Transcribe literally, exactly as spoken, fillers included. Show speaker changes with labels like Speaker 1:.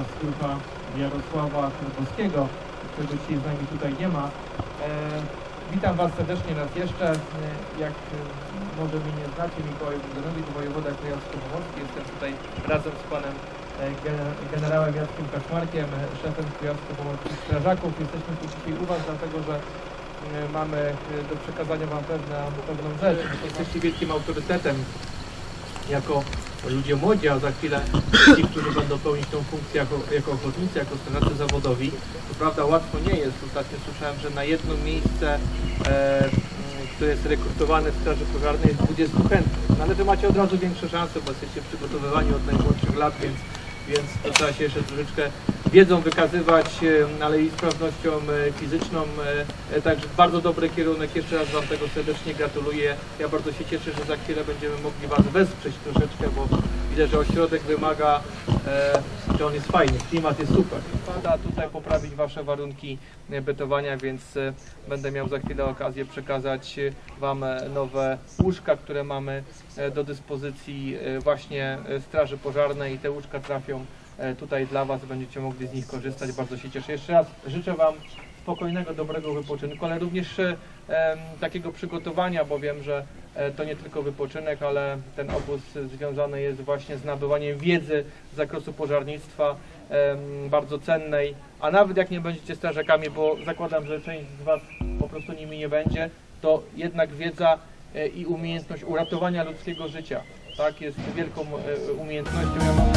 Speaker 1: stróża Jarosława Krzykowskiego, którego dzisiaj z nami tutaj nie ma. E, witam Was serdecznie raz jeszcze. Jak może mnie nie znacie, Mikołaj Bogdanowicz, wojewoda kujawsko-pomorski. Jestem tutaj razem z panem generałem Jackiem Kaszmarkiem, szefem kujawsko-pomorskich strażaków. Jesteśmy tu dzisiaj u Was, dlatego że mamy do przekazania Wam pewną, pewną rzecz. Jesteście wielkim autorytetem jako ludzie młodzi, a za chwilę ci, którzy będą pełnić tą funkcję jako, jako ochotnicy, jako strażacy zawodowi. To prawda, łatwo nie jest. Ostatnio słyszałem, że na jedno miejsce, e, które jest rekrutowane w straży pożarnej, jest dwudziestu chętnych. No ale Wy macie od razu większe szanse, bo jesteście przygotowywani od najmłodszych lat, więc więc to trzeba się jeszcze troszeczkę wiedzą wykazywać, ale i sprawnością fizyczną. Także bardzo dobry kierunek. Jeszcze raz Wam tego serdecznie gratuluję. Ja bardzo się cieszę, że za chwilę będziemy mogli Was wesprzeć troszeczkę, bo widzę, że ośrodek wymaga, że on jest fajny, klimat jest super. Pada tutaj poprawić Wasze warunki bytowania, więc będę miał za chwilę okazję przekazać Wam nowe łóżka, które mamy do dyspozycji właśnie Straży Pożarnej i te łóżka trafią tutaj dla Was, będziecie mogli z nich korzystać. Bardzo się cieszę. Jeszcze raz życzę Wam spokojnego, dobrego wypoczynku, ale również e, takiego przygotowania, bo wiem, że e, to nie tylko wypoczynek, ale ten obóz związany jest właśnie z nabywaniem wiedzy z zakresu pożarnictwa, e, bardzo cennej, a nawet jak nie będziecie strażakami, bo zakładam, że część z Was po prostu nimi nie będzie, to jednak wiedza e, i umiejętność uratowania ludzkiego życia, tak, jest wielką e, umiejętnością. Ja mam